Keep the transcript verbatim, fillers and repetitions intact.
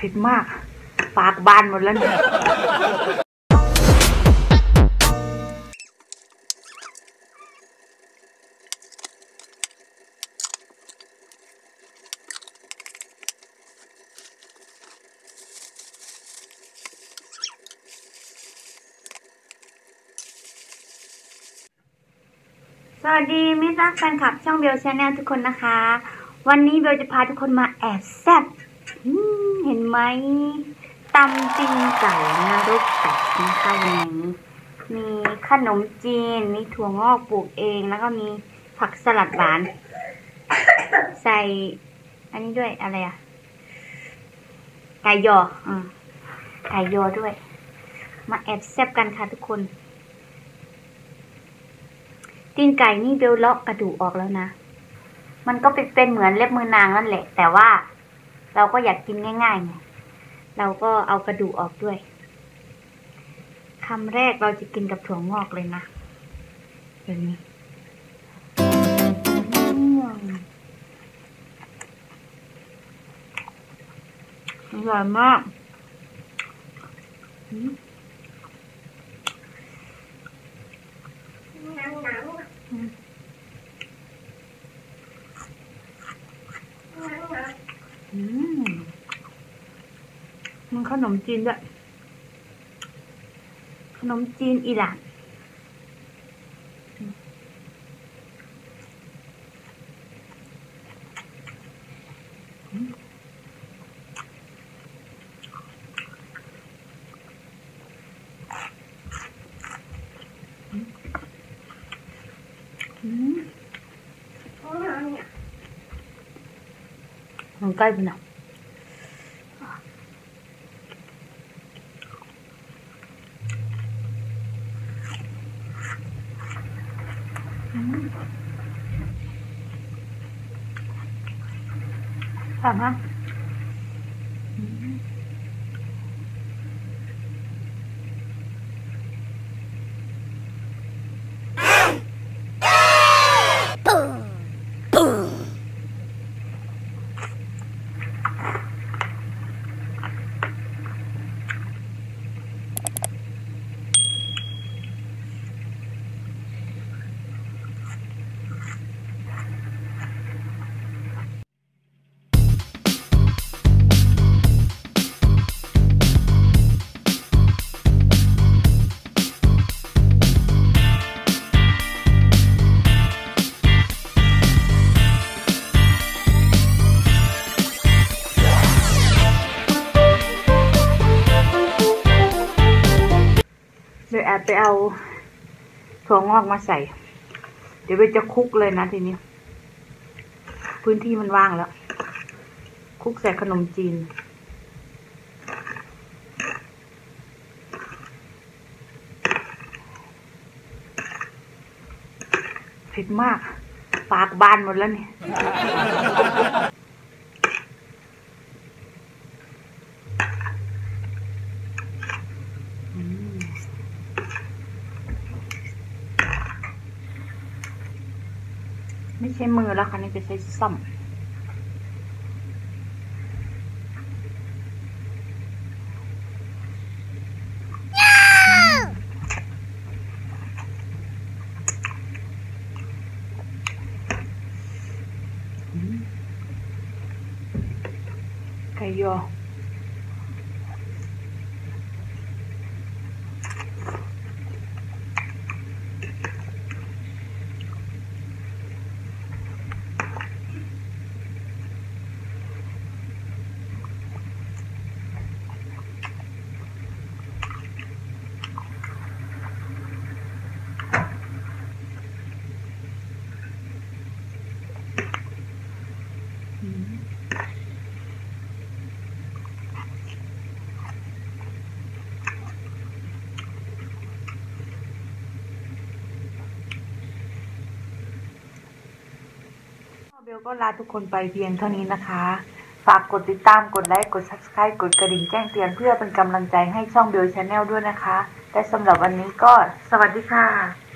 ผ็ดมากปากบานหมดแล้วเนี่ยสวัสดีมิตรรักแฟนคลับช่องเบลชาแนลทุกคนนะคะวันนี้เบลจะพาทุกคนมาแอบแซ่บเห็นไหมตำจีนไก่นรกแตกนะคะวันนี้มีขนมจีนมีถั่วงอกปลูกเองแล้วก็มีผักสลัดหวานใส่อันนี้ด้วยอะไรอะไก่ยออืมไก่ยอด้วยมาแอบแซ่บกันค่ะทุกคนตีนไก่นี่เบลเลาะกระดูกออกแล้วนะมันก็เป็นเหมือนเล็บมือนางนั่นแหละแต่ว่าเราก็อยากกินง่ายๆไงเราก็เอากระดูกออกด้วยคำแรกเราจะกินกับถั่วงอกเลยนะอย่างนี้อร่อยมากอืมมันขนมจีนด้วยขนมจีนอิหร่านมันใกล้ไปหน่อยถามฮะเดี๋ยวแอบไปเอาถั่วงอกมาใส่เดี๋ยวไปจะคลุกเลยนะทีนี้พื้นที่มันว่างแล้วคลุกใส่ขนมจีนเผ็ดมากปากบานหมดแล้วเนี่ยไม่ใช่มือแล้วค่ะนี่จะใช้ซ่อมไก่ยอเบลก็ลาทุกคนไปเพียงเท่านี้นะคะฝากกดติดตามกดไลค์กด ซับสไครบ์ กดกระดิ่งแจ้งเตือนเพื่อเป็นกำลังใจให้ช่องเบลชาแนลด้วยนะคะและสำหรับวันนี้ก็สวัสดีค่ะ